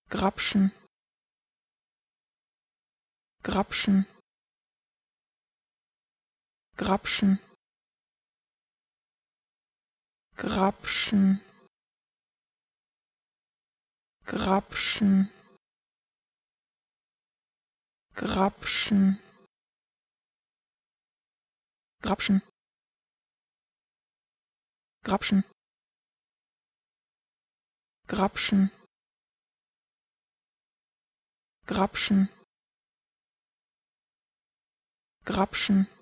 grapschen, grapschen, grapschen, grapschen, grapschen, grapschen, grapschen, grapschen, grapschen, grapschen, grapschen,